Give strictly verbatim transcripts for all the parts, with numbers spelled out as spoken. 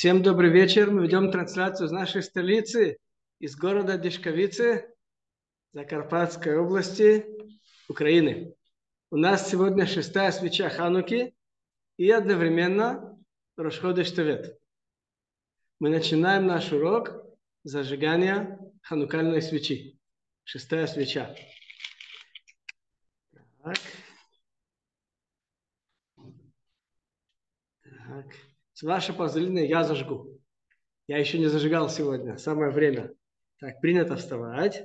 Всем добрый вечер. Мы ведем трансляцию из нашей столицы, из города Дишковицы, Закарпатской области, Украины. У нас сегодня шестая свеча Хануки и одновременно Рош ходеш Тевет. Мы начинаем наш урок зажигания ханукальной свечи. Шестая свеча. Так. Так. С вашего позволения я зажгу. Я еще не зажигал сегодня. Самое время. Так, принято вставать.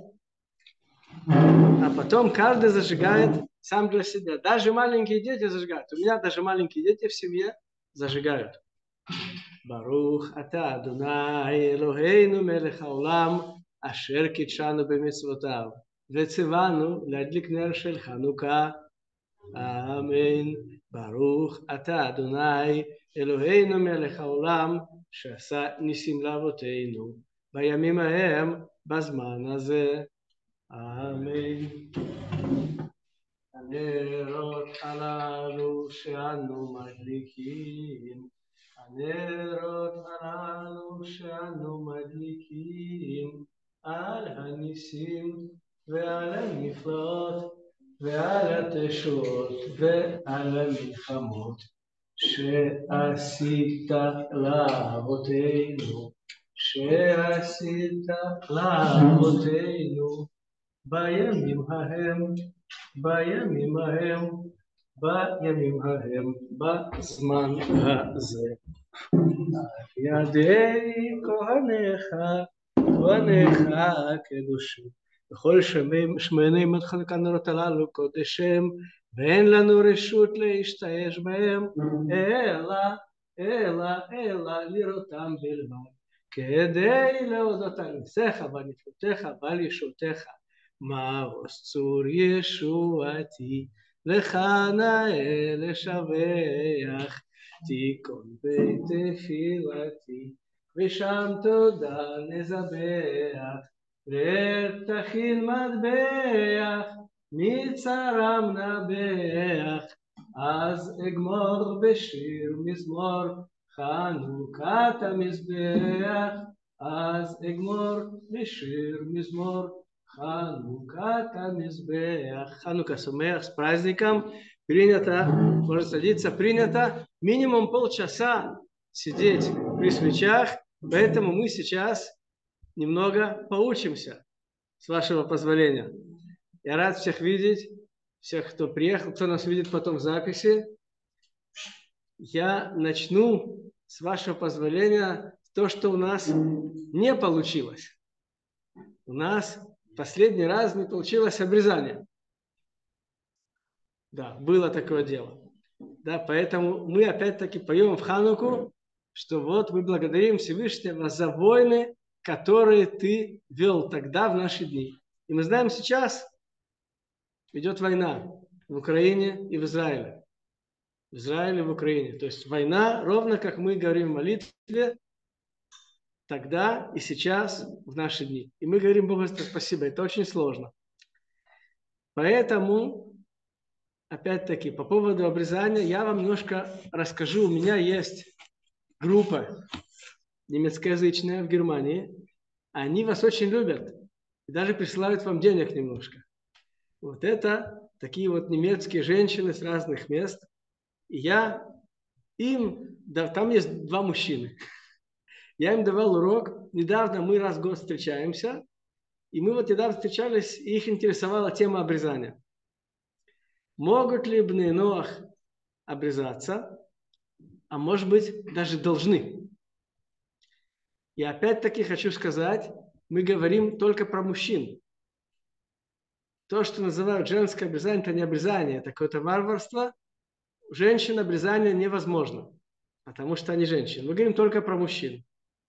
А потом каждый зажигает сам для себя. Даже маленькие дети зажигают. У меня даже маленькие дети в семье зажигают. Барух ата Адонай Элохейну мелех хаолам ашер кидшану бемицвотав вецивану להדליק נר של חנוכה. אמן. ברוך אתה אדוני אלוהינו מלך העולם שעשה ניסים לאבותינו בימים ההם בזמן הזה. אמן. הנרות הללו שאנו מדליקים, הנרות הללו שאנו מדליקים על הניסים ועל הנפלאות ועל התשועות ועל המלחמות שעשית לאבותינו, שעשית לאבותינו בימים ההם, בימים ההם, בימים ההם, בזמן הזה. ידי כהניך, כהניך קדושים. בכל שמיינים את חנוכת הנרות הללו קודשם, ואין לנו רשות להשתמש בהם, אלא, אלא, אלא לראותם בלבד, כדי להודות על ניסיך ועל נפלאותיך ועל ישועתך. מעוז צור ישועתי, לך נאה לשבח, תיכון בית תפילתי, ושם תודה נזבח, ותכין מטבח, מצרם נבח, אז אגמור בשיר מזמור חנוכת המזבח, אז אגמור בשיר מזמור Ханука Тамизбех. Ханука Сумех, с праздником. Принято, можно садиться, принято минимум полчаса сидеть при свечах, поэтому мы сейчас немного поучимся, с вашего позволения. Я рад всех видеть, всех, кто приехал, кто нас видит потом в записи. Я начну, с вашего позволения, то, что у нас не получилось. У нас последний раз не получилось обрезание. Да, было такое дело. Да, поэтому мы опять-таки поем в Хануку, что вот мы благодарим Всевышнего за войны, которые ты вел тогда в наши дни. И мы знаем, сейчас идет война в Украине и в Израиле. В Израиле и в Украине. То есть война, ровно как мы говорим в молитве, тогда и сейчас, в наши дни. И мы говорим Богу спасибо. Это очень сложно. Поэтому, опять-таки, по поводу обрезания, я вам немножко расскажу. У меня есть группа немецкоязычная в Германии. Они вас очень любят. И даже присылают вам денег немножко. Вот это такие вот немецкие женщины с разных мест. И я им... Да, там есть два мужчины. Я им давал урок. Недавно мы раз в год встречаемся. И мы вот недавно встречались, и их интересовала тема обрезания. Могут ли бней Ноах обрезаться? А может быть, даже должны. И опять-таки хочу сказать, мы говорим только про мужчин. То, что называют женское обрезание, это не обрезание, это какое-то варварство. У женщин обрезание невозможно, потому что они женщины. Мы говорим только про мужчин.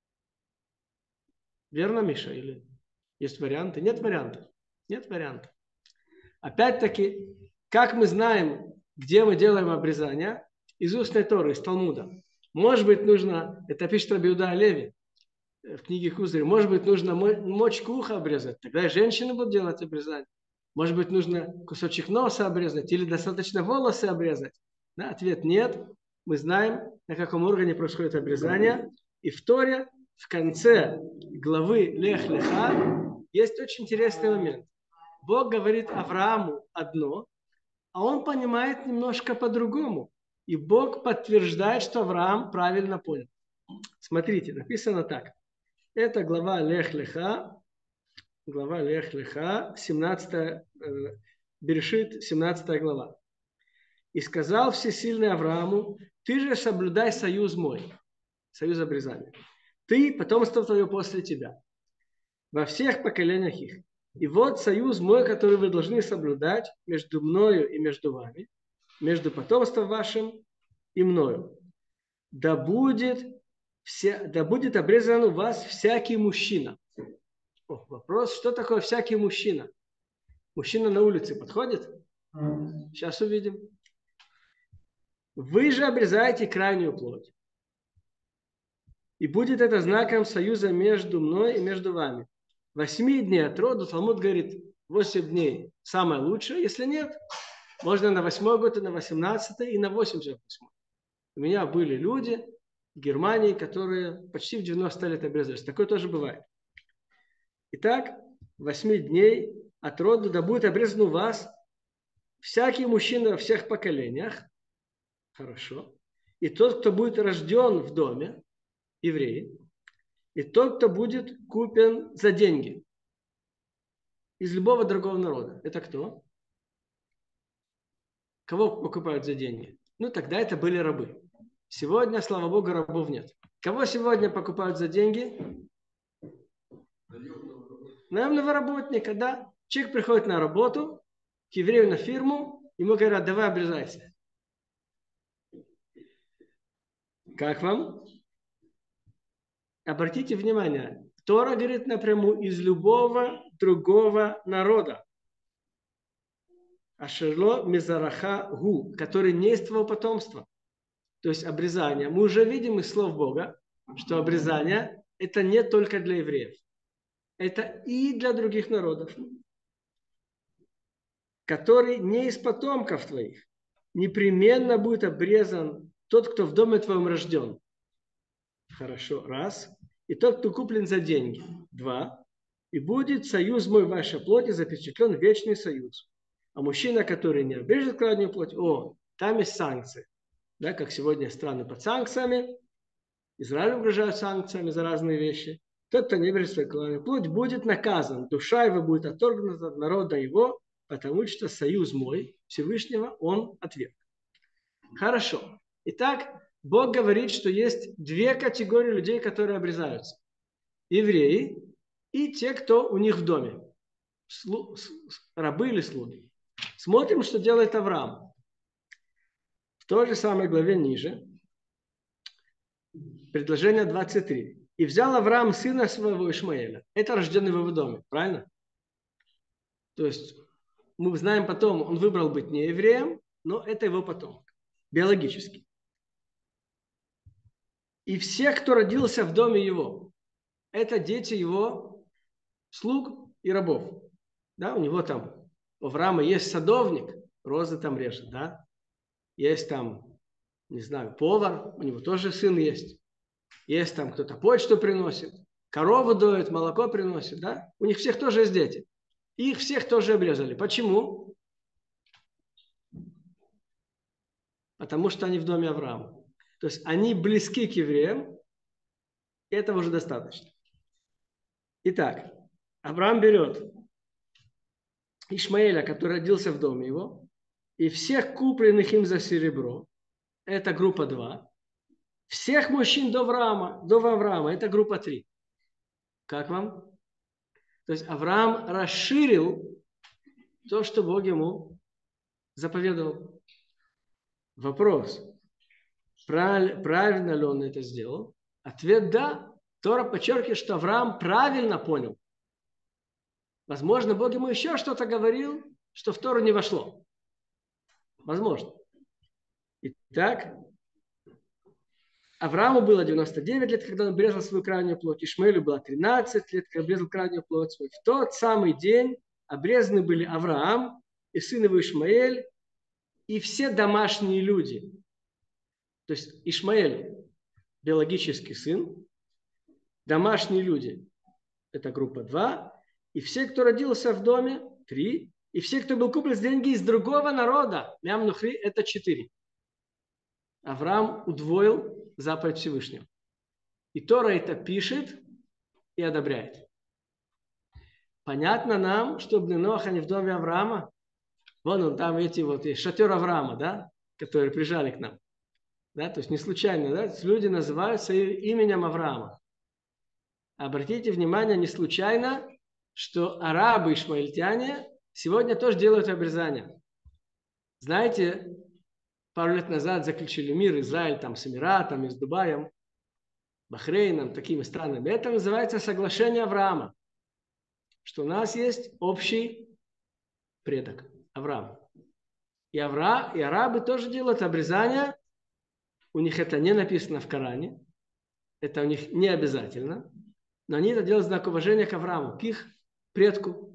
Верно, Миша? Или есть варианты? Нет вариантов. Нет вариантов. Опять-таки, как мы знаем, где мы делаем обрезание? Из устной Торы, из Талмуда. Может быть, нужно, это пишет Раби Иуда Алеви в книге Кузарь, может быть, нужно мочку уха обрезать. Тогда и женщины будут делать обрезание. Может быть, нужно кусочек носа обрезать или достаточно волосы обрезать. Да, ответ нет. Мы знаем, на каком органе происходит обрезание. И в Торе, в конце главы Лех Леха, есть очень интересный момент. Бог говорит Аврааму одно, а он понимает немножко по-другому. И Бог подтверждает, что Авраам правильно понял. Смотрите, написано так. Это глава Лех Леха, глава Лех Леха, семнадцатая, э, Берешит, семнадцатая глава. И сказал всесильный Аврааму: ты же соблюдай союз мой, союз обрезания. Ты, потомство твое после тебя, во всех поколениях их. И вот союз мой, который вы должны соблюдать между мною и между вами, между потомством вашим и мною. Да будет, вся, да будет обрезан у вас всякий мужчина. О, вопрос, что такое всякий мужчина? Мужчина на улице подходит? Сейчас увидим. Вы же обрезаете крайнюю плоть. И будет это знаком союза между мной и между вами. Восьми дней от роду, Талмуд говорит, восемь дней самое лучшее. Если нет, можно на восьмой год, и на восемнадцатый, и на восемьдесят восьмой. У меня были люди в Германии, которые почти в девяносто лет обрезались. Такое тоже бывает. Итак, восьми дней от роду, да будет обрезан у вас всякий мужчина во всех поколениях. Хорошо. И тот, кто будет рожден в доме, евреи, и тот, кто будет куплен за деньги из любого другого народа. Это кто? Кого покупают за деньги? Ну, тогда это были рабы. Сегодня, слава Богу, рабов нет. Кого сегодня покупают за деньги? Наемного работника, да. Человек приходит на работу, к еврею на фирму, ему говорят, давай обрезайся. Как вам? Обратите внимание, Тора говорит напрямую из любого другого народа. Ашерло мизараха гу, который не из твоего потомства. То есть обрезание. Мы уже видим из слов Бога, что обрезание это не только для евреев. Это и для других народов, который не из потомков твоих. Непременно будет обрезан тот, кто в доме твоем рожден. Хорошо, раз. И тот, кто куплен за деньги. Два. И будет союз мой в вашей плоти запечатлен вечный союз. А мужчина, который не обрежет крайнюю плоть, о, там есть санкции. Да, как сегодня страны под санкциями. Израиль угрожает санкциями за разные вещи. Тот, кто не обрежет свою крайнюю плоть, будет наказан. Душа его будет отторгнута от народа его, потому что союз мой, Всевышнего, он отверг. Хорошо. Итак, Бог говорит, что есть две категории людей, которые обрезаются. Евреи и те, кто у них в доме. Слу, рабы или слуги. Смотрим, что делает Авраам. В той же самой главе ниже. Предложение двадцать три. И взял Авраам сына своего Ишмаэля. Это рожденный в его доме. Правильно? То есть, мы знаем потом, он выбрал быть не евреем, но это его потомок. Биологически. И все, кто родился в доме его, это дети его слуг и рабов. Да, у него там, у Авраама есть садовник, розы там режет, да. Есть там, не знаю, повар, у него тоже сын есть. Есть там кто-то почту приносит, корову доит, молоко приносит, да. У них всех тоже есть дети. Их всех тоже обрезали. Почему? Потому что они в доме Авраама. То есть они близки к евреям, и этого уже достаточно. Итак, Авраам берет Ишмаэля, который родился в доме его, и всех купленных им за серебро, это группа два, всех мужчин до Авраама, до Авраама, это группа три. Как вам? То есть Авраам расширил то, что Бог ему заповедовал. Вопрос. Правильно ли он это сделал? Ответ да. Тора подчеркивает, что Авраам правильно понял. Возможно, Бог ему еще что-то говорил, что в Тору не вошло. Возможно. Итак, Аврааму было девяносто девять лет, когда он обрезал свою крайнюю плоть. Ишмаэлю было тринадцать лет, когда обрезал крайнюю плоть свою. В тот самый день обрезаны были Авраам и сын его Ишмаэль и все домашние люди. То есть Ишмаэль биологический сын, домашние люди – это группа два, и все, кто родился в доме – три, и все, кто был куплен с деньги из другого народа, мямнухри – это четыре. Авраам удвоил заповедь Всевышнего. И Тора это пишет и одобряет. Понятно нам, что Бней Ноах, они в доме Авраама. Вон он, там эти вот, есть шатер Авраама, да, которые прижали к нам. Да, то есть не случайно, да, люди называются именем Авраама. Обратите внимание, не случайно, что арабы ишмаильтяне сегодня тоже делают обрезание. Знаете, пару лет назад заключили мир Израиль там с Эмиратом, с Дубаем, Бахрейном, такими странами. Это называется соглашение Авраама, что у нас есть общий предок Авраам. И, Авра, и арабы тоже делают обрезание. У них это не написано в Коране. Это у них не обязательно. Но они это делают в знак уважения к Аврааму, к их предку.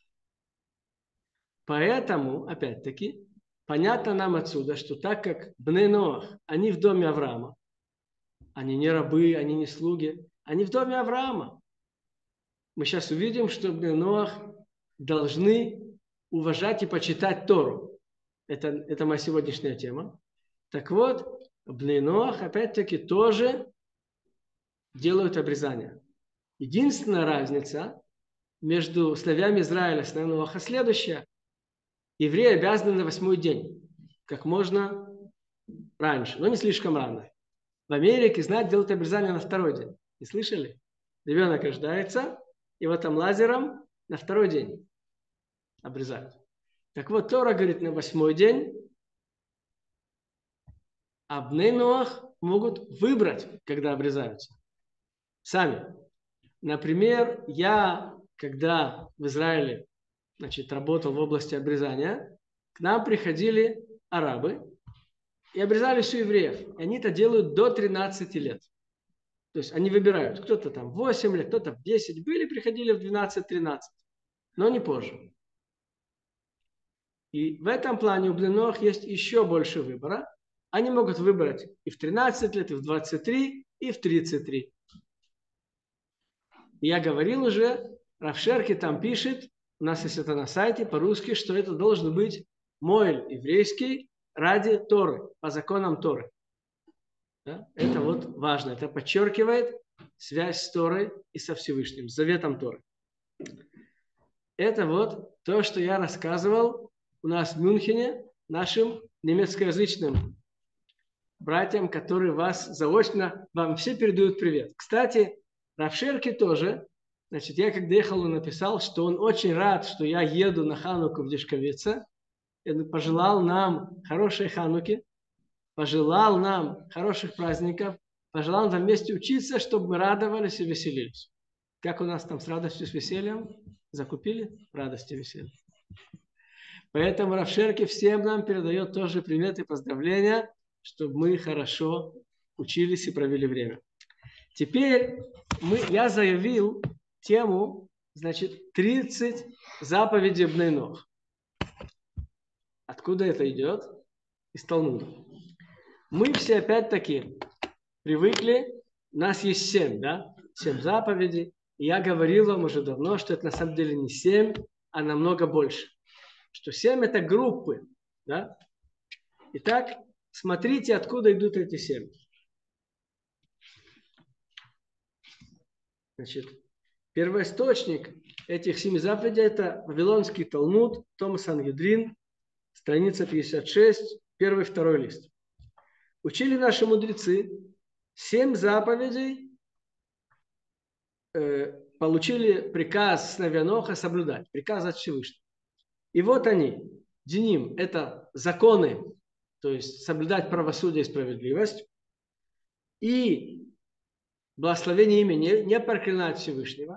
Поэтому, опять-таки, понятно нам отсюда, что так как Бней Ноах, они в доме Авраама, они не рабы, они не слуги, они в доме Авраама. Мы сейчас увидим, что Бней Ноах должны уважать и почитать Тору. Это, это моя сегодняшняя тема. Так вот, Бней Ноах, опять-таки, тоже делают обрезание. Единственная разница между сыновьями Израиля и сыновьями Ноаха следующая. Евреи обязаны на восьмой день, как можно раньше, но не слишком рано. В Америке, знаете, делают обрезание на второй день. Не слышали? Ребенок рождается, и вот там лазером на второй день обрезают. Так вот, Тора говорит на восьмой день, а Бней Ноах могут выбрать, когда обрезаются. Сами. Например, я, когда в Израиле, значит, работал в области обрезания, к нам приходили арабы и обрезали всю евреев. И они это делают до тринадцати лет. То есть они выбирают. Кто-то там в восемь лет, кто-то в десять. Были, приходили в двенадцать-тринадцать. Но не позже. И в этом плане у Бней Ноах есть еще больше выбора. Они могут выбрать и в тринадцать лет, и в двадцать три, и в тридцать три. Я говорил уже, Рав Шерки там пишет, у нас есть это на сайте по-русски, что это должен быть моэль еврейский ради Торы, по законам Торы. Да? Это вот важно, это подчеркивает связь с Торой и со Всевышним, с заветом Торы. Это вот то, что я рассказывал у нас в Мюнхене нашим немецкоязычным братьям, которые вас заочно, вам все передают привет. Кстати, Рав Шерки тоже, значит, я когда ехал, он написал, что он очень рад, что я еду на Хануку в Дишковице. Он пожелал нам хорошей Хануки, пожелал нам хороших праздников, пожелал нам вместе учиться, чтобы мы радовались и веселились. Как у нас там с радостью, с весельем? Закупили? Радость и веселье. Поэтому Рав Шерки всем нам передает тоже привет и поздравления, чтобы мы хорошо учились и провели время. Теперь мы, я заявил тему, значит, тридцать заповедей Бней Ноах. Откуда это идет? Из Талмуда. Мы все опять-таки привыкли, у нас есть семь, да? Семь заповедей. И я говорил вам уже давно, что это на самом деле не семь, а намного больше. Что семь это группы, да? Итак, смотрите, откуда идут эти семь. Значит, первоисточник этих семи заповедей это Вавилонский Талмуд, том Сангедрин, страница пятьдесят шесть, первый, второй лист. Учили наши мудрецы, семь заповедей э, получили приказ сыновья Ноаха соблюдать, приказ от Всевышнего. И вот они, диним, это законы, то есть соблюдать правосудие и справедливость, и благословение имени, не, не проклинать Всевышнего,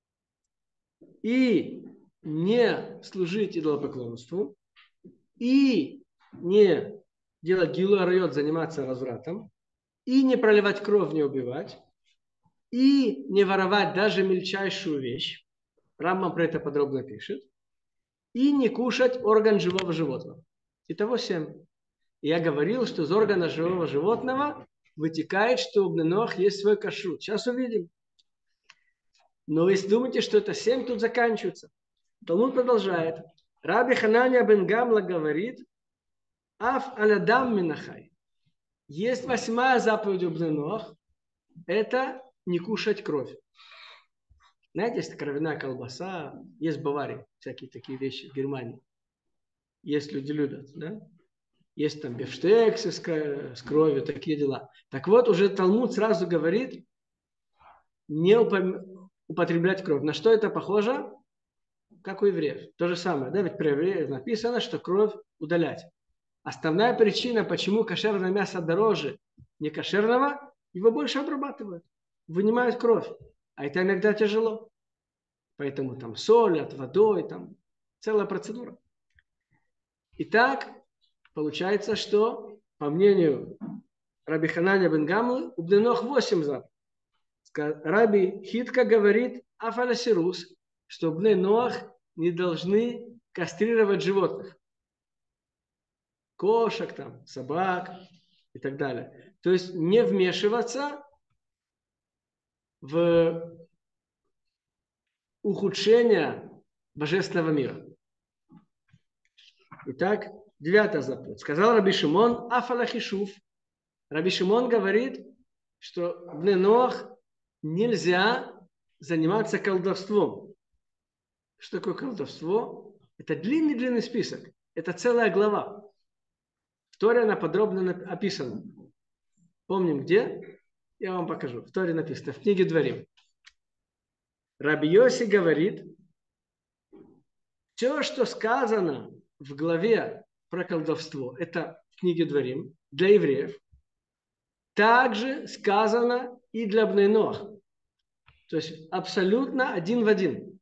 и не служить идолопоклонству, и не делать гилу арайот, заниматься развратом, и не проливать кровь, не убивать, и не воровать даже мельчайшую вещь. Рамбам про это подробно пишет. И не кушать орган живого животного. Итого семь. Я говорил, что из органа живого животного вытекает, что у Бней-Ноах есть свой кашрут. Сейчас увидим. Но если думаете, что это семь, тут заканчивается. Талмуд продолжает. Раби Хананя бен Гамла говорит, аф алядам минахай. Есть восьмая заповедь у Бней-Ноах. Это не кушать кровь. Знаете, есть кровяная колбаса, есть в Баварии всякие такие вещи в Германии. Есть люди любят, да? Есть там бифштексы с, с кровью, такие дела. Так вот, уже Талмуд сразу говорит, не упом... употреблять кровь. На что это похоже? Как у евреев. То же самое, да? Ведь про евреев написано, что кровь удалять. Основная причина, почему кошерное мясо дороже некошерного, его больше обрабатывают. Вынимают кровь. А это иногда тяжело. Поэтому там солят, водой, там целая процедура. Итак, получается, что, по мнению Раби Хананя бен Гамлы, у Бней-Ноах восемь заповедей. Раби Хитка говорит, афаласирус, что Бней-Ноах не должны кастрировать животных. Кошек, там, собак и так далее. То есть не вмешиваться в ухудшение божественного мира. Итак, девятая заповедь. Сказал Раби Шимон, афалахишуф. Раби Шимон говорит, что в Бней-Ноах нельзя заниматься колдовством. Что такое колдовство? Это длинный-длинный список. Это целая глава. В Торе она подробно описана. Помним где? Я вам покажу. В Торе написано, в книге Дворим. Раби Йоси говорит, все, что сказано в главе про колдовство, это в книге Дворим, для евреев, также сказано и для Бней-Ноах. То есть абсолютно один в один.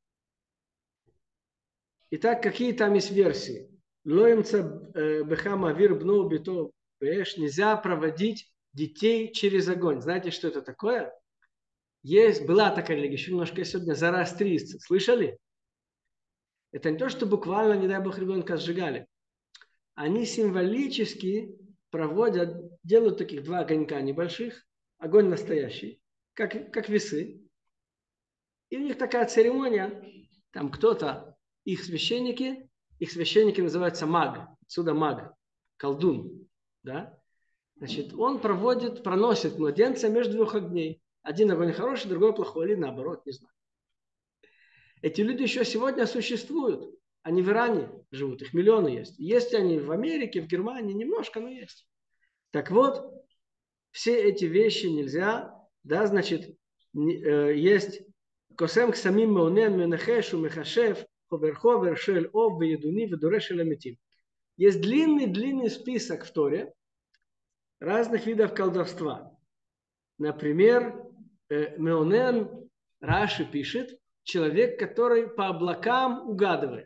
Итак, какие там есть версии? Лоемца бехама вир бну бито беш. Нельзя проводить детей через огонь. Знаете, что это такое? Есть, была такая религия, еще немножко сегодня зороастрийцы. Слышали? Это не то, что буквально, не дай бог, ребенка сжигали. Они символически проводят, делают таких два огонька небольших, огонь настоящий, как, как весы. И у них такая церемония, там кто-то, их священники, их священники называются маг, отсюда маг, колдун, да? Значит, он проводит, проносит младенца между двух огней. Один огонь хороший, другой плохой, или наоборот, не знаю. Эти люди еще сегодня существуют. Они в Иране живут, их миллионы есть. Есть они в Америке, в Германии, немножко, но есть. Так вот, все эти вещи нельзя, да, значит, есть косем к самим меонен менахешу мехашев ховер ховер шель ов веедуни ведуре шель аметим. Есть длинный-длинный список в Торе разных видов колдовства. Например, меонен, Раши пишет, человек, который по облакам угадывает.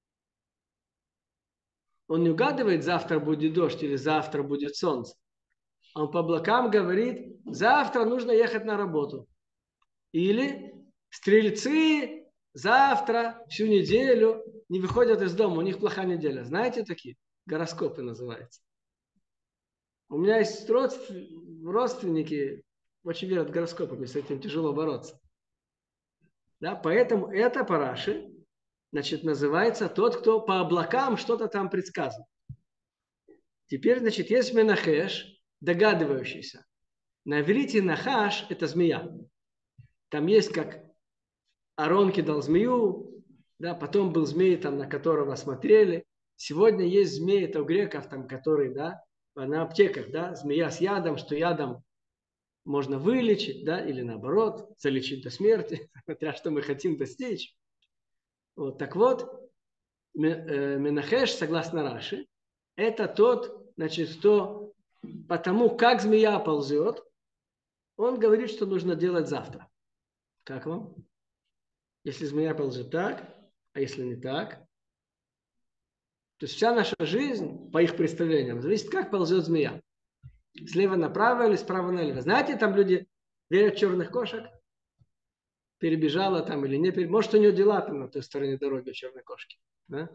Он не угадывает, завтра будет дождь или завтра будет солнце. Он по облакам говорит, завтра нужно ехать на работу. Или стрельцы завтра, всю неделю не выходят из дома, у них плохая неделя. Знаете такие? Гороскопы называются. У меня есть родственники, очень верят гороскопами, с этим тяжело бороться. Да, поэтому это по Раши, значит, называется тот, кто по облакам что-то там предсказывает. Теперь, значит, есть менахеш, догадывающийся. На иврите нахаш – это змея. Там есть как Арон кидал змею, да, потом был змей, там, на которого смотрели. Сегодня есть змеи, это у греков, там, которые, да, на аптеках, да, змея с ядом, что ядом можно вылечить, да, или наоборот, залечить до смерти, смотря что мы хотим достичь. Вот, так вот, менахеш, согласно Раши, это тот, значит, кто потому, как змея ползет, он говорит, что нужно делать завтра. Как вам? Если змея ползет так, а если не так? То есть вся наша жизнь, по их представлениям, зависит, как ползет змея. Слева направо или справа налево. Знаете, там люди верят в черных кошек? Перебежала там или не перебежала. Может, у нее дела там на той стороне дороги у черной кошки. Да?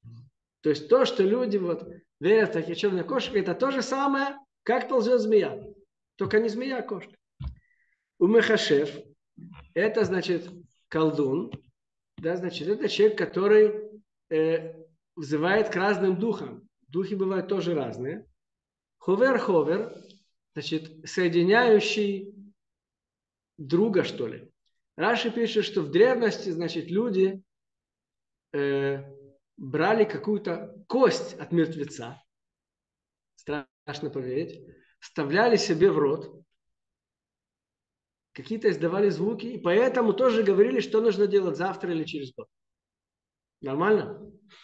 То есть то, что люди вот верят в такие черные кошки, это то же самое, как ползет змея. Только не змея, а кошка. Умехашев – это значит колдун. Да, значит, это человек, который э, взывает к разным духам. Духи бывают тоже разные. Ховер-ховер, значит, соединяющий друга, что ли. Раши пишет, что в древности, значит, люди э, брали какую-то кость от мертвеца, страшно поверить, вставляли себе в рот, какие-то издавали звуки, и поэтому тоже говорили, что нужно делать завтра или через год. Нормально?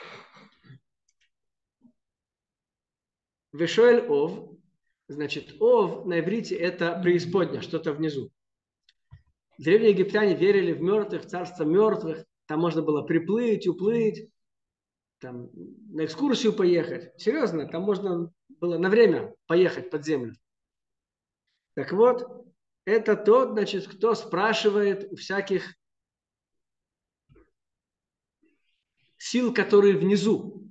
Вешоэль ов, значит, ов на иврите это преисподня, что-то внизу. Древние египтяне верили в мертвых, в царство мертвых, там можно было приплыть, уплыть, там, на экскурсию поехать. Серьезно, там можно было на время поехать под землю. Так вот, это тот, значит, кто спрашивает у всяких сил, которые внизу.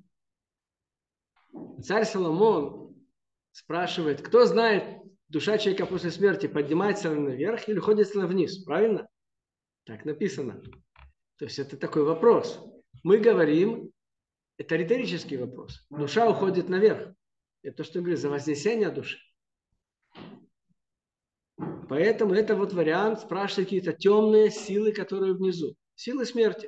Царь Соломон спрашивает, кто знает, душа человека после смерти поднимается она наверх или уходит она вниз, правильно? Так написано. То есть это такой вопрос. Мы говорим, это риторический вопрос. Душа уходит наверх. Это то, что я говорю, за вознесение души. Поэтому это вот вариант, спрашивать какие-то темные силы, которые внизу. Силы смерти.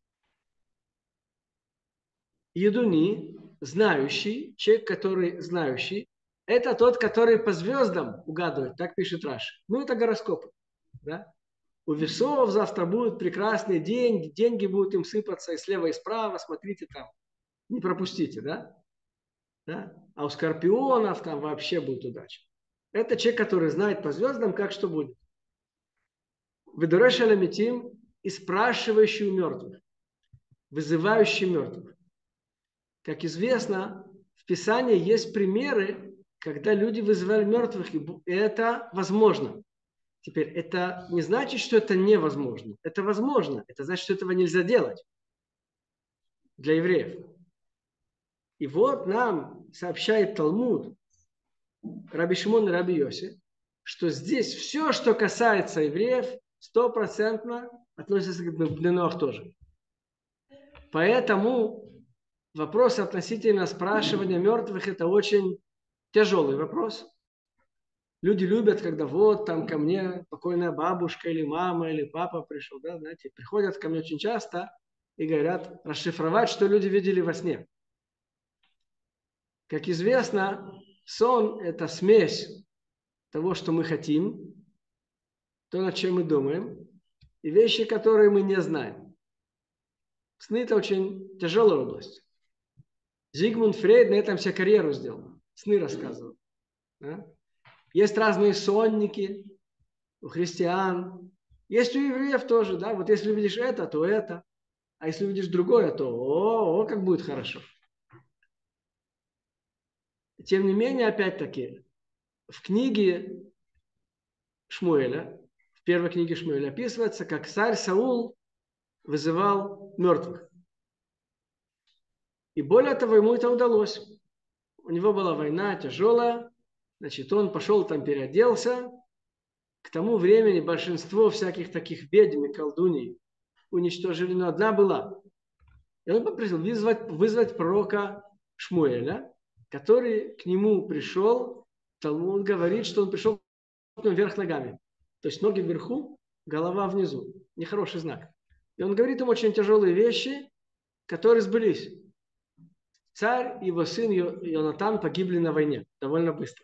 Едуни, знающий, человек, который знающий, это тот, который по звездам угадывает, так пишет Раши. Ну, это гороскопы. Да? У весов завтра будет прекрасный день, деньги будут им сыпаться и слева, и справа, смотрите там, не пропустите, да? Да? А у скорпионов там вообще будет удача. Это человек, который знает по звездам, как что будет. Ведуреш аламитим и спрашивающий у мертвых, вызывающий мертвых. Как известно, в Писании есть примеры, когда люди вызывали мертвых, и это возможно. Теперь, это не значит, что это невозможно. Это возможно. Это значит, что этого нельзя делать для евреев. И вот нам сообщает Талмуд, Раби Шимон и Раби Йоси, что здесь все, что касается евреев, стопроцентно относится к Бней Ноах тоже. Поэтому вопрос относительно спрашивания мертвых – это очень тяжелый вопрос. Люди любят, когда вот там ко мне покойная бабушка или мама или папа пришел, да, знаете, приходят ко мне очень часто и говорят расшифровать, что люди видели во сне. Как известно, сон – это смесь того, что мы хотим, то, над чем мы думаем, и вещи, которые мы не знаем. Сны – это очень тяжелая область. Зигмунд Фрейд на этом вся карьеру сделал. Сны рассказывал. Да? Есть разные сонники у христиан. Есть у евреев тоже. Да? Вот если увидишь это, то это. А если увидишь другое, то о, о, как будет хорошо. Тем не менее, опять-таки, в книге Шмуэля, в первой книге Шмуэля описывается, как царь Саул вызывал мертвых. И более того, ему это удалось. У него была война тяжелая, значит, он пошел там, переоделся. К тому времени большинство всяких таких ведьм и колдуней уничтожили, но одна была. И он попросил вызвать, вызвать пророка Шмуэля, который к нему пришел. Талмуд говорит, что он пришел вверх ногами. То есть ноги вверху, голова внизу. Нехороший знак. И он говорит им очень тяжелые вещи, которые сбылись. Царь и его сын Йонатан погибли на войне довольно быстро.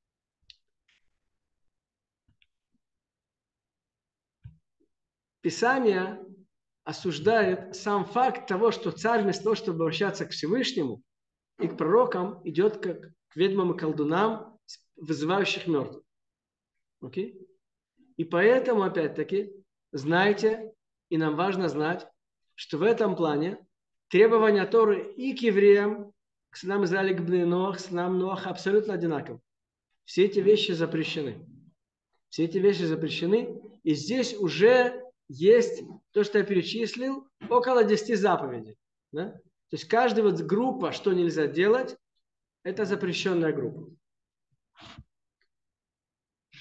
Писание осуждает сам факт того, что царь вместо того, чтобы обращаться к Всевышнему и к пророкам, идет как к ведьмам и колдунам, вызывающих мертвых. Окей? И поэтому, опять-таки, знайте, и нам важно знать, что в этом плане требования Торы и к евреям, к сынам Израиля, к Бней Ноах, к сынам Ноаха абсолютно одинаковы. Все эти вещи запрещены. Все эти вещи запрещены. И здесь уже есть то, что я перечислил, около десяти заповедей. Да? То есть каждая вот группа, что нельзя делать, это запрещенная группа.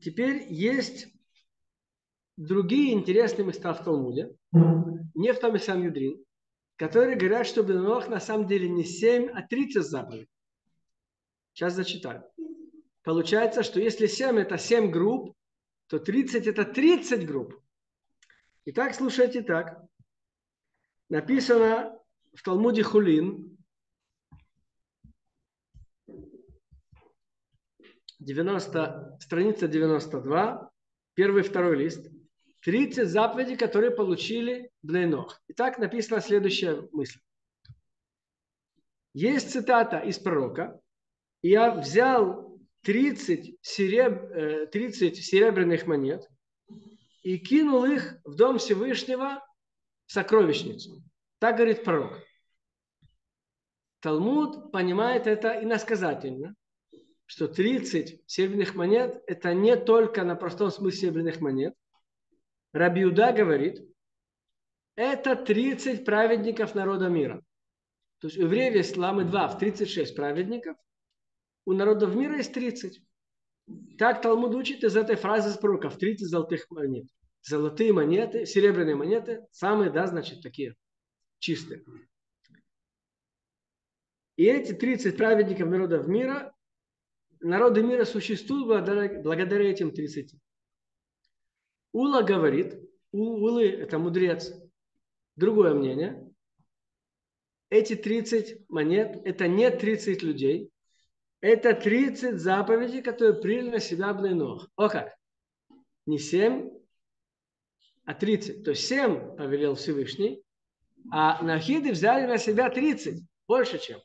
теперь есть другие интересные места в Талмуде, не в Томе Санхедрин, которые говорят, что Бней Нох на самом деле не семь, а тридцать заповедей. Сейчас зачитаю. Получается, что если семь это семь групп, то тридцать это тридцать групп. Итак, слушайте так. Написано в Талмуде Хулин, девяносто, страница девяносто два, первый и второй лист. тридцать заповедей, которые получили Бней Нох. Итак, написана следующая мысль. Есть цитата из пророка. Я взял тридцать, сереб... тридцать серебряных монет и кинул их в дом Всевышнего в сокровищницу. Так говорит пророк. Талмуд понимает это иносказательно, что тридцать серебряных монет это не только на простом смысле серебряных монет. Раби Иуда говорит, это тридцать праведников народа мира. То есть у евреев есть ламы два в тридцать шесть праведников, у народов мира есть тридцать. Так Талмуд учит из этой фразы с пророков тридцать золотых монет. Золотые монеты, серебряные монеты, самые, да, значит, такие чистые. И эти тридцать праведников народов мира, народы мира существуют благодаря, благодаря этим тридцати. Ула говорит, у Улы это мудрец, другое мнение. Эти тридцать монет это не тридцать людей, это тридцать заповедей, которые приняли на себя Бней Нох. О как! Не семь, а тридцать. То есть семь повелел Всевышний, а нахиды взяли на себя тридцать. Больше, чем.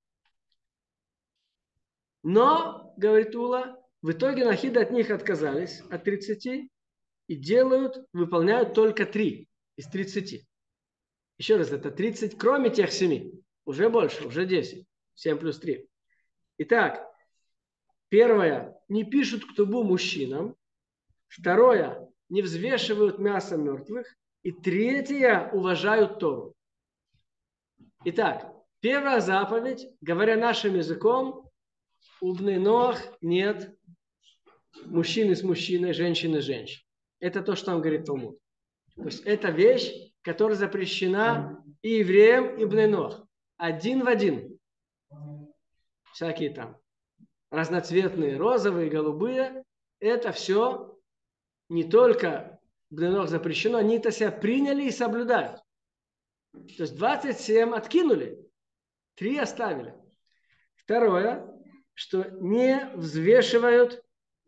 Но, говорит Ула, в итоге нахиды от них отказались, от тридцати, и делают, выполняют только три из тридцати. Еще раз, это тридцать, кроме тех семи. Уже больше, уже десять. семь плюс три. Итак, первое, не пишут ктубу мужчинам. Второе, не взвешивают мясо мертвых. И третье, уважают Тору. Итак, первая заповедь, говоря нашим языком, у Бней Нох нет мужчины с мужчиной, женщины с женщиной. Это то, что там говорит Талмуд. То есть это вещь, которая запрещена и евреям, и Бней Нох. Один в один. Всякие там разноцветные, розовые, голубые. Это все не только Бней Нох запрещено, они это себя приняли и соблюдают. То есть двадцать семь откинули, три оставили. Второе, что не взвешивают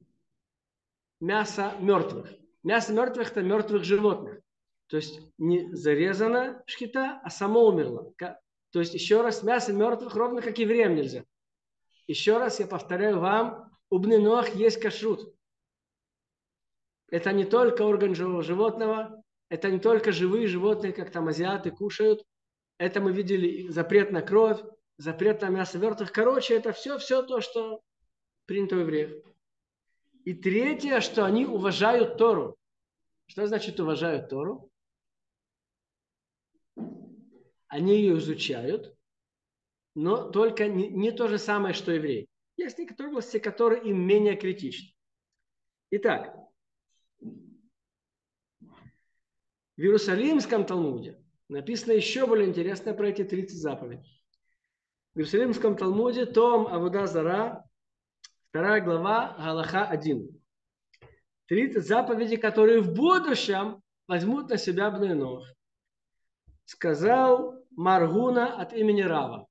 мясо мертвых. Мясо мертвых – это мертвых животных. То есть не зарезана шхита, а само умерло. То есть еще раз, мясо мертвых ровно как евреям нельзя. Еще раз я повторяю вам, у Бней Нох есть кашрут. Это не только орган живого животного, это не только живые животные, как там азиаты кушают. Это мы видели запрет на кровь, запрет на мясо мертвых. Короче, это все, все то, что принято у евреев. И третье, что они уважают Тору. Что значит уважают Тору? Они ее изучают, но только не, не то же самое, что евреи. Есть некоторые области, которые им менее критичны. Итак, в Иерусалимском Талмуде написано еще более интересное про эти тридцать заповедей. В Иерусалимском Талмуде, том Авода Зара, вторая глава, Галаха один. тридцать заповедей, которые в будущем возьмут на себя Бней Нох. Сказал Маргуна от имени Рава.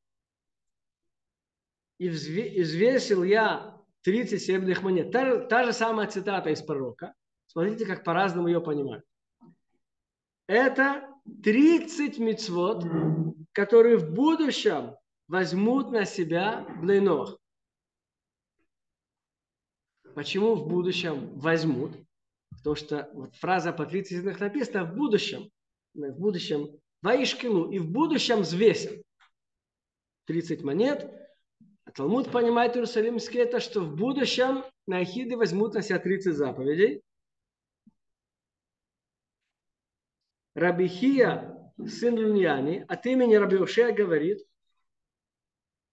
И взвесил я тридцать серебряных монет. Та, та же самая цитата из пророка. Смотрите, как по-разному ее понимают. Это тридцать мицвот, которые в будущем возьмут на себя Бней Нох. Почему в будущем возьмут? Потому что вот фраза по тридцать написана в будущем. В будущем Ваишкину. И в будущем взвесят. тридцать монет. А Талмуд понимает иерусалимский это, что в будущем на ахиды возьмут на себя тридцать заповедей. Раби Хия, сын Луньяни, от имени Раби Ошея говорит,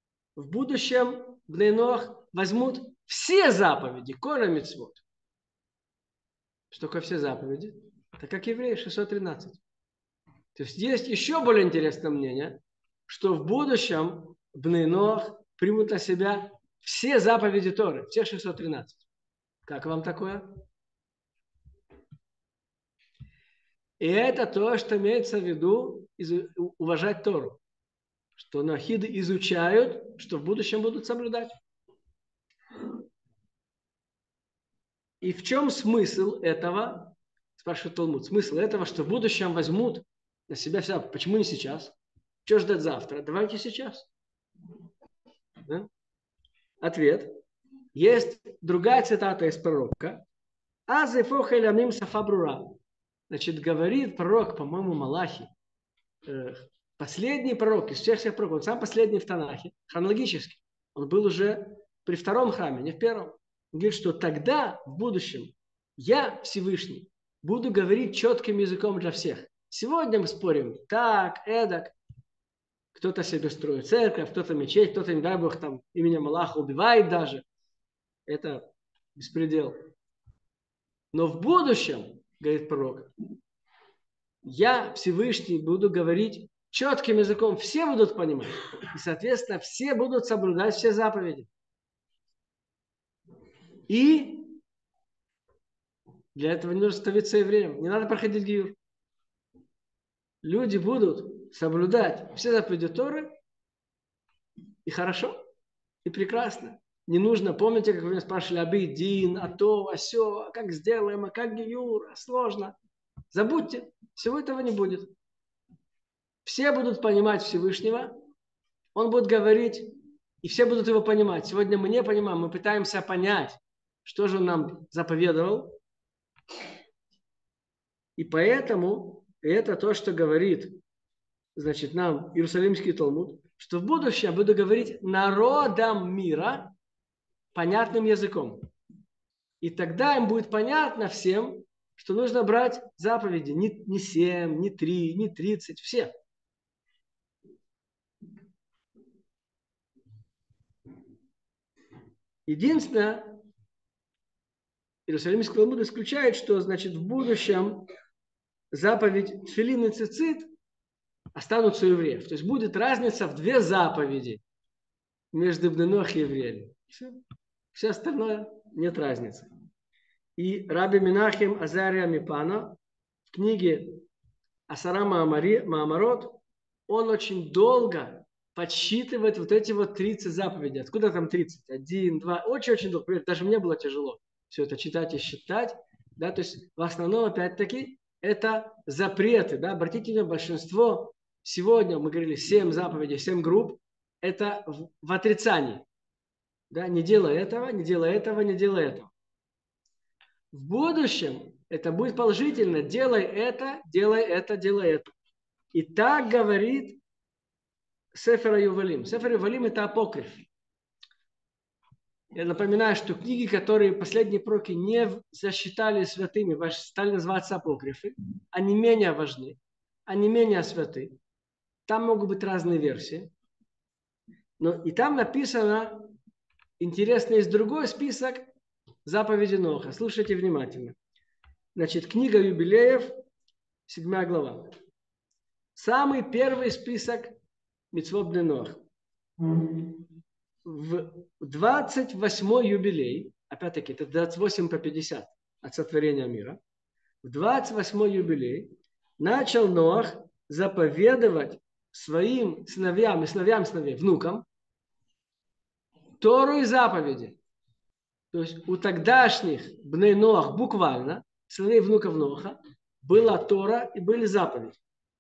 в будущем Бней Нох возьмут все заповеди, коля мицвот. Что такое все заповеди? Так как евреи шестьсот тринадцать. То есть есть еще более интересное мнение, что в будущем Бней Ноах примут на себя все заповеди Торы, все шестьсот тринадцать. Как вам такое? И это то, что имеется в виду уважать Тору. Что нохиды изучают, что в будущем будут соблюдать. И в чем смысл этого? Спрашивает Талмуд. Смысл этого, что в будущем возьмут на себя все. Почему не сейчас? Что ждать завтра? Давайте сейчас. Да? Ответ. Есть другая цитата из пророка. Азефохелямим сафабрура. Значит, говорит пророк, по-моему, Малахи, э, последний пророк из всех всех пророков, он сам последний в Танахе, хронологически. Он был уже при втором храме, не в первом. Он говорит, что тогда, в будущем, я, Всевышний, буду говорить четким языком для всех. Сегодня мы спорим так, эдак. Кто-то себе строит церковь, кто-то мечеть, кто-то, не дай Бог, там именем Аллаха убивает даже. Это беспредел. Но в будущем, говорит пророк, я, Всевышний, буду говорить четким языком. Все будут понимать. И, соответственно, все будут соблюдать все заповеди. И для этого не нужно становиться евреем. Не надо проходить гиюр. Люди будут соблюдать все заповеди Торы. И хорошо, и прекрасно. Не нужно, помните, как вы меня спрашивали, абидин, а то, а сё, а как сделаем, а как гиюр, а сложно. Забудьте, всего этого не будет. Все будут понимать Всевышнего, он будет говорить, и все будут его понимать. Сегодня мы не понимаем, мы пытаемся понять, что же он нам заповедовал. И поэтому это то, что говорит, значит, нам Иерусалимский Талмуд, что в будущем я буду говорить народам мира понятным языком. И тогда им будет понятно всем, что нужно брать заповеди. Не, не семь, не три, не тридцать, все. Единственное, Иерусалимский Талмуд исключает, что, значит, в будущем заповедь тфилин и цицит останутся у евреев. То есть будет разница в две заповеди между Бней Ноах и евреями. Все. Все остальное нет разницы. И Раби Минахем Азария Мипана в книге Асара Маамарот он очень долго подсчитывает вот эти вот тридцать заповедей. Откуда там тридцать? Один, два. Очень-очень долго. Даже мне было тяжело все это читать и считать. Да? То есть в основном, опять-таки, это запреты. Да? Обратите внимание, большинство сегодня, мы говорили, семь заповедей, семь групп, это в, в отрицании. Да? Не делай этого, не делай этого, не делай этого. В будущем это будет положительно. Делай это, делай это, делай это. И так говорит Сефер Ювалим. Сефер Ювалим – это апокриф. Я напоминаю, что книги, которые последние пророки не засчитали святыми, стали называться апокрифы, они менее важны, они менее святы. Там могут быть разные версии. Но и там написано, интересно, есть другой список заповедей Ноха. Слушайте внимательно. Значит, книга юбилеев, седьмая глава. Самый первый список мицвот Бней Ноах. В двадцать восьмой юбилей, опять-таки, это двадцать восемь по пятьдесят от сотворения мира, в двадцать восьмой юбилей начал Ноах заповедовать своим сыновьям и сыновьям сыновей, внукам, Тору и заповеди. То есть у тогдашних Бней Ноах буквально, сыновей и внуков Ноаха, была Тора и были заповеди.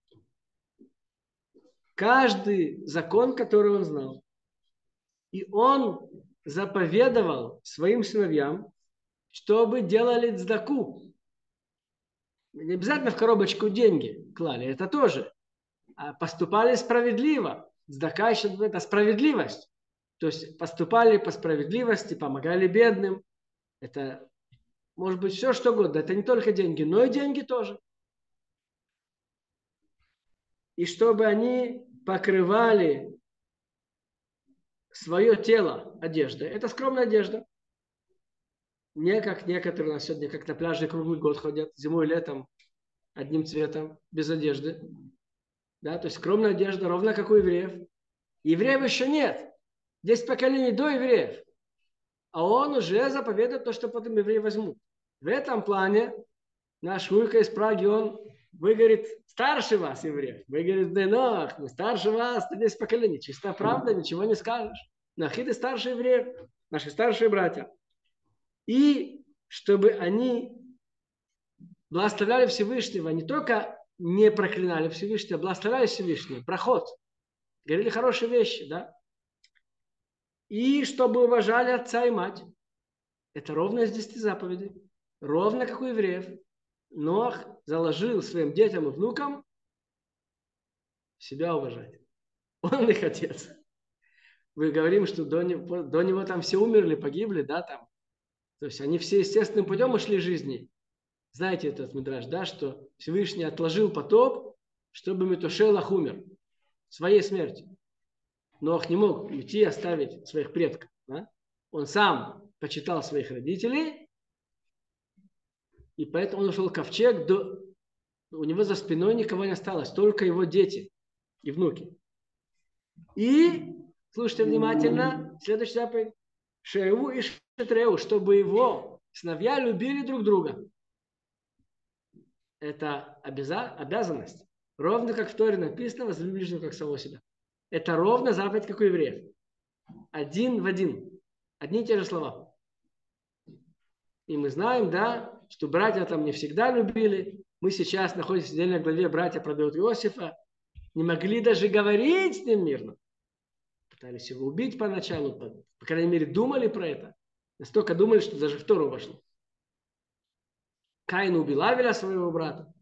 Каждый закон, который он знал. И он заповедовал своим сыновьям, чтобы делали цдаку. Не обязательно в коробочку деньги клали, это тоже. А поступали справедливо. Цдака еще это справедливость. То есть поступали по справедливости, помогали бедным. Это может быть все, что угодно. Это не только деньги, но и деньги тоже. И чтобы они покрывали свое тело одеждой. Это скромная одежда. Не как некоторые у нас сегодня, как на пляже круглый год ходят, зимой и летом одним цветом, без одежды. Да, то есть скромная одежда, ровно как у евреев. Евреев еще нет. Десять поколений до евреев. А он уже заповедует то, что потом евреи возьмут. В этом плане наш Улька из Праги, он, вы, говорит, старше вас, евреев. Вы, говорит, Денох, мы старше вас, на десять поколений. Чистая правда, ничего не скажешь. Нахиды старше евреев, наши старшие братья. И чтобы они благословляли Всевышнего, не только не проклинали Всевышнего, а благословляли Всевышнего. Проход. Говорили хорошие вещи, да? И чтобы уважали отца и мать. Это ровно из десяти заповедей. Ровно как у евреев. Ноах заложил своим детям и внукам себя уважать. Он их отец. Мы говорим, что до него, до него там все умерли, погибли, да, там. То есть они все естественным путем ушли жизни. Знаете этот мидраш, да, что Всевышний отложил потоп, чтобы Метушелах умер своей смертью. Ноах не мог уйти и оставить своих предков. Да? Он сам почитал своих родителей, и поэтому он ушел в ковчег, до... у него за спиной никого не осталось, только его дети и внуки. И, слушайте внимательно, следующий заповедь. Шеу и Шетреу, чтобы его сыновья любили друг друга. Это обяза... обязанность. Ровно как в Торе написано, возлюби ближнего как самого себя. Это ровно заповедь, как у евреев. Один в один. Одни и те же слова. И мы знаем, да, что братья там не всегда любили. Мы сейчас находимся в отдельной главе, братья продают Иосифа. Не могли даже говорить с ним мирно. Пытались его убить поначалу, по, по крайней мере, думали про это. Настолько думали, что даже в Тору вошло. Каин убил Авеля, своего брата.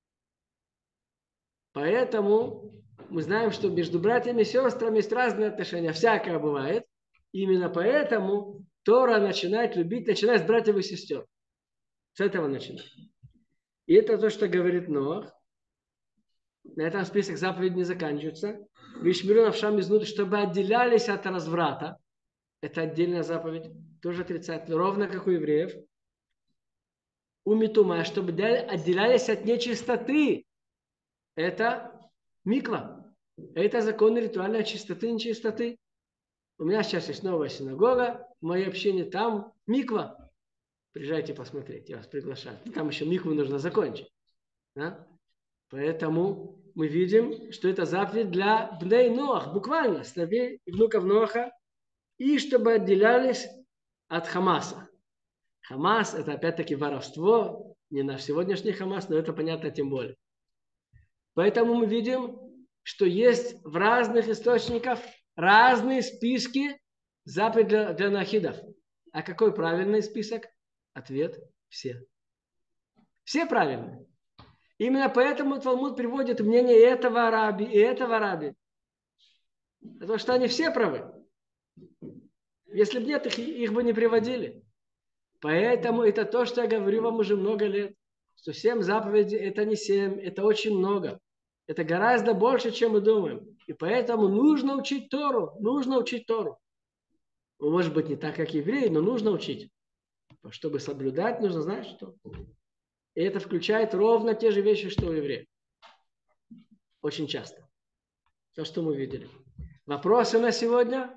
Поэтому мы знаем, что между братьями и сестрами есть разные отношения. Всякое бывает. Именно поэтому Тора начинает любить, начинает с братьев и сестер. С этого начинает. И это то, что говорит Ноах. На этом список заповедей не заканчивается. Вишмиру навшам изнутрь, чтобы отделялись от разврата. Это отдельная заповедь. Тоже отрицательно. Ровно как у евреев. У Митума, чтобы отделялись от нечистоты. Это миква. Это законы ритуальной чистоты и нечистоты. У меня сейчас есть новая синагога. В моей общине там миква. Приезжайте посмотреть, я вас приглашаю. Там еще микву нужно закончить. Да? Поэтому мы видим, что это заповедь для бней Ноах, буквально, сыновей и внуков Ноаха, и чтобы отделялись от Хамаса. Хамас – это опять-таки воровство, не наш сегодняшний Хамас, но это понятно тем более. Поэтому мы видим, что есть в разных источниках разные списки заповедей для, для нахидов. А какой правильный список? Ответ – все. Все правильные. Именно поэтому Талмуд приводит мнение этого раби и этого раби. Потому что они все правы. Если бы нет, их, их бы не приводили. Поэтому это то, что я говорю вам уже много лет. Что семь заповедей это не семь, это очень много. Это гораздо больше, чем мы думаем. И поэтому нужно учить Тору. Нужно учить Тору. Может быть, не так, как евреи, но нужно учить. Чтобы соблюдать, нужно знать, что. И это включает ровно те же вещи, что у евреев. Очень часто. То, что мы видели. Вопросы на сегодня?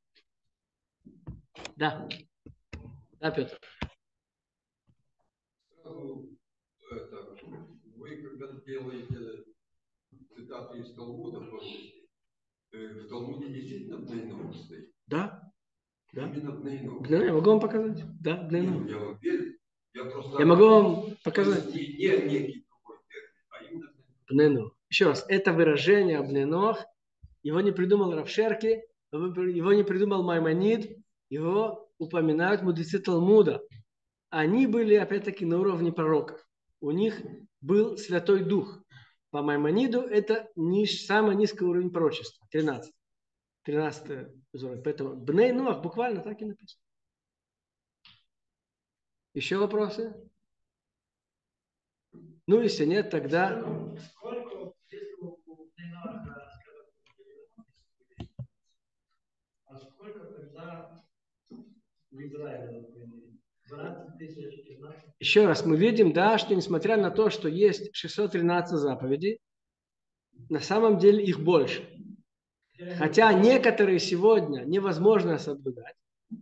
Да. Да, Петр. Сразу, это, вы когда делаете цитаты из Талмуда, в Талмуде действительно Бней-Нох стоит? Да. Да. Именно Бней-Нох. Я могу вам показать. Да, Бней-Нох. Я вам верю. Я, просто... я могу вам показать. Не, не некий другой термин, а именно Бней-Нох. Еще раз, это выражение Бней-Нох, его не придумал Рав Шерки, его не придумал Маймонид, его упоминают мудрецы Талмуда. Они были, опять-таки, на уровне пророков. У них был Святой Дух. По Маймониду это ниж, самый низкий уровень пророчества. тринадцать. тринадцатый уровень. Поэтому Бней Ноах буквально так и написано. Еще вопросы? Ну, если нет, тогда... Сколько, если у Бней Ноаха, а сколько тогда в Израиле, например? двенадцать тысяч, пятнадцать. Еще раз, мы видим, да, что несмотря на то, что есть шестьсот тринадцать заповедей, на самом деле их больше. Хотя некоторые сегодня невозможно соблюдать,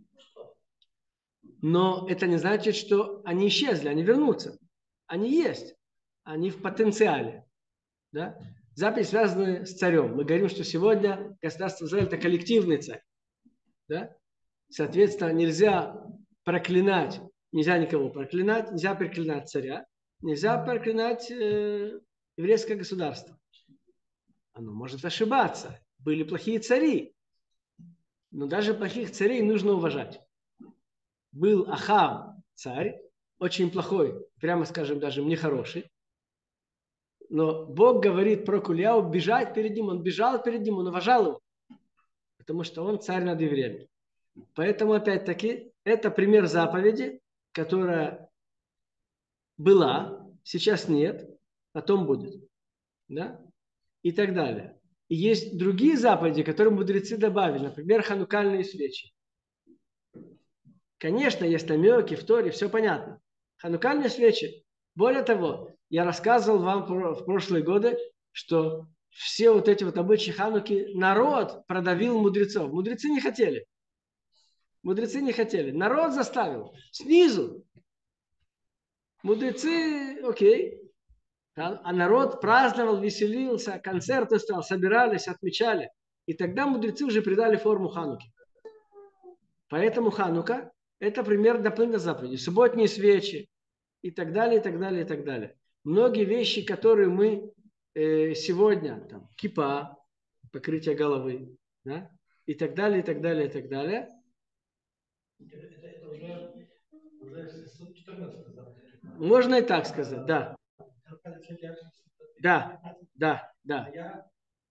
но это не значит, что они исчезли, они вернутся. Они есть, они в потенциале. Да? Заповеди связаны с царем. Мы говорим, что сегодня государство Израиль – это коллективный царь. Да? Соответственно, нельзя проклинать, нельзя никого проклинать, нельзя проклинать царя, нельзя проклинать э, еврейское государство. Оно может ошибаться. Были плохие цари. Но даже плохих царей нужно уважать. Был Ахав царь, очень плохой, прямо скажем, даже нехороший. Но Бог говорит про Кульяу бежать перед ним. Он бежал перед ним, он уважал его. Потому что он царь над евреями. Поэтому, опять-таки, это пример заповеди, которая была, сейчас нет, потом будет. Да? И так далее. И есть другие заповеди, которые мудрецы добавили. Например, ханукальные свечи. Конечно, есть намеки в Торе, все понятно. Ханукальные свечи. Более того, я рассказывал вам в прошлые годы, что все вот эти вот обычаи Хануки народ продавил мудрецов. Мудрецы не хотели. Мудрецы не хотели. Народ заставил. Снизу. Мудрецы, окей. А народ праздновал, веселился, концерты стал, собирались, отмечали. И тогда мудрецы уже придали форму Хануки. Поэтому Ханука – это пример дополнительной заповеди. Субботние свечи и так далее, и так далее, и так далее. Многие вещи, которые мы э, сегодня, там, кипа, покрытие головы, да, и так далее, и так далее, и так далее. Это, это уже, уже шестьсот четырнадцать заповедь. Можно и так сказать, да. Да, да, да. Я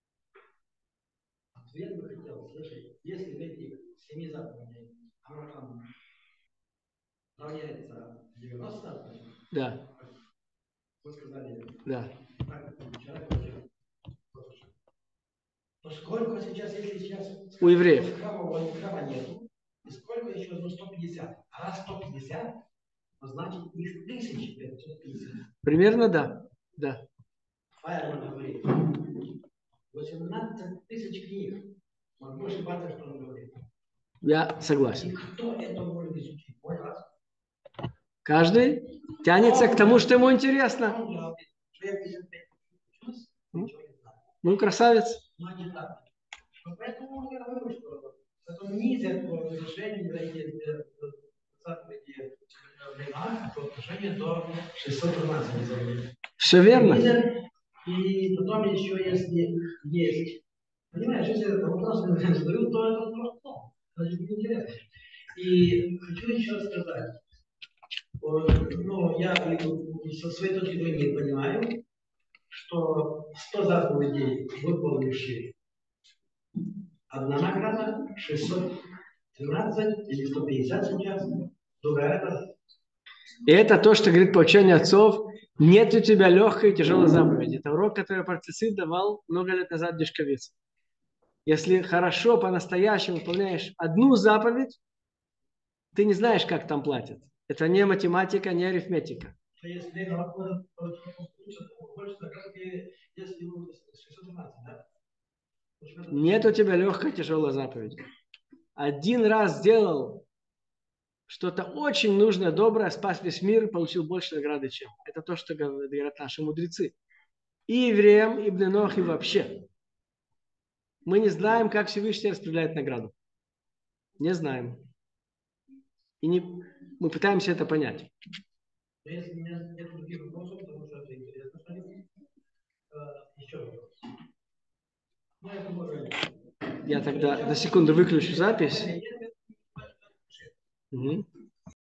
ответ бы хотел слышать, если в этих семи заповедей Авраам равняется девяносто заповедей, Да. вы сказали, Да. так, человек, то сколько сейчас, если сейчас У евреев. Храма, храма нету, и сколько еще, ну, сто пятьдесят. А раз сто пятьдесят, то значит их тысяча пятьсот пятьдесят. Примерно да. Да. Файерман говорит, восемнадцать тысяч книг. Могу ошибаться, что он говорит. Я согласен. И кто это может изучить? Мой раз. Каждый тянется к тому, что ему интересно. Ну, красавец. Но не так. Поэтому я говорю, что это низят по разрешению эти заповеди по отношению до шестьсот тринадцать заповедей. Все верно. И потом еще, если есть, понимаешь, если этот вопрос задают, то это просто, значит, интересно. И хочу еще сказать, ну, я со своей точки зрения понимаю, что сто заповедей выполнившие одна награда, шестьсот тринадцать или сто пятьдесят сейчас, другая награда. И это то, что говорит поучение отцов. Нет у тебя легкой и тяжелой заповеди. Это урок, который Парцисид давал много лет назад Дешковец. Если хорошо, по-настоящему выполняешь одну заповедь, ты не знаешь, как там платят. Это не математика, не арифметика. Нет у тебя легкой и тяжелой заповеди. Один раз сделал что-то очень нужное, доброе, спас весь мир, получил больше награды, чем. Это то, что говорят наши мудрецы. И евреям, и Бней Нох, и вообще. Мы не знаем, как Всевышний распределяет награду. Не знаем. И не, мы пытаемся это понять. Если у меня нет других вопросов, потому что это интересно, еще вопрос. Ну, я думаю, я тогда на секунду выключу запись. Угу.